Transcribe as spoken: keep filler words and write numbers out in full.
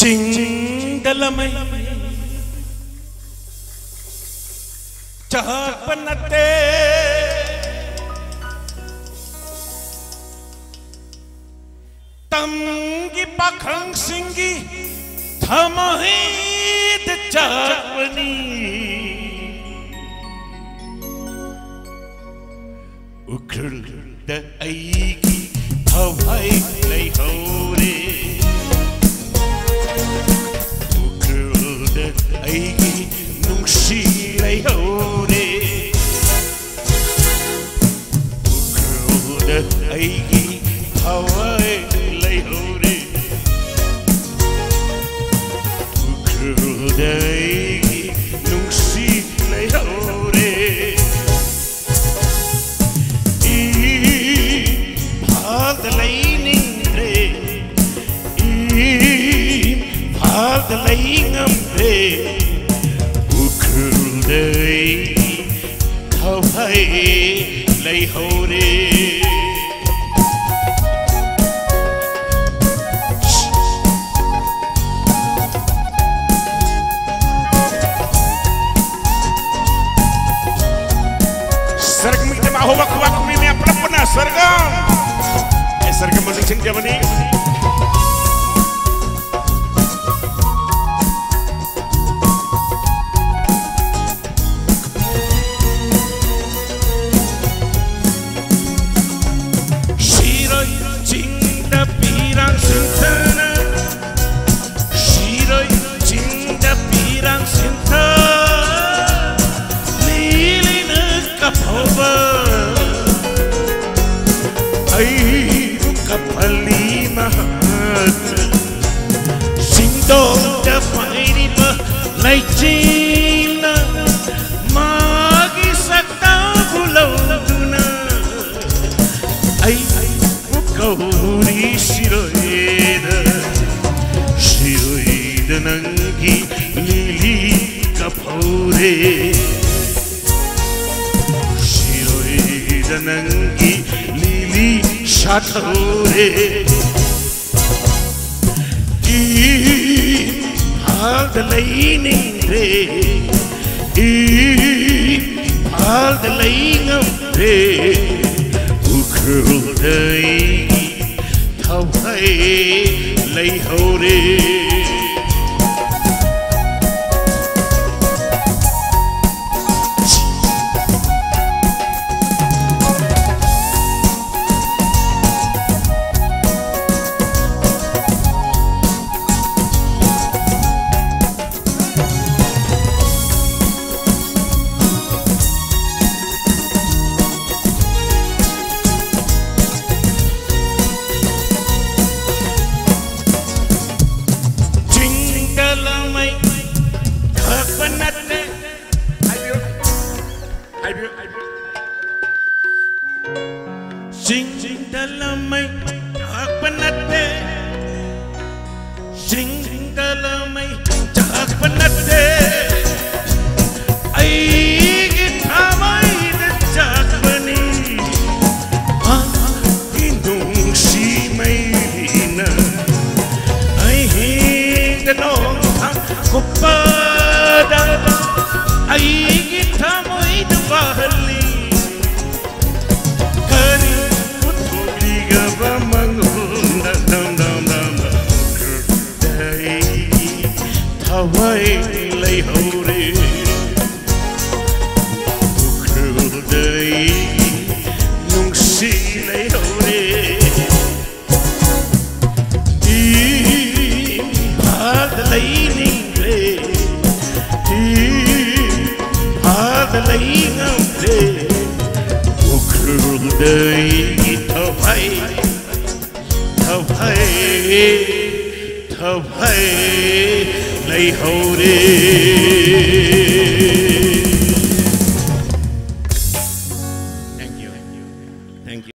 Cingdalamay Chapanate Tamgi Pakhang Singi Thamahid Chapani Ukrul da aigi Thawai Lai Hore Aigi nungsi lai hore Ukruda aigi hawai lai hore Ukruda aigi nungsi lai hore I bhag lai ningre I bhag lai ngamre Ukrudai Thawai Lai Hore Sargam kita mahu waktu-waktu ini apa pernah sargam Eh sargam masing sing dia mani Lai China Magi Sakta Gulauduna Ai Mukauri Shiroida Shiroida Nangi Lili Kapore Shiroida Nangi Lili Shatore Bhag lai ningre I bhag lai ngamre Ukrudai Thawai Lai Hore Cingdalamay Chakpanate Cingdalamay Chakpanate Aigi Thamai Chakpani Inungsi Maylina Aigi Danong Kupada Aigi Thamai Bahali Thawai Lai Hore Ukrudai Nungsi Lai Hore I bhag lai ningre I bhag lai ngamre Ukrudai Thawai Thawai Thawai Lai Hore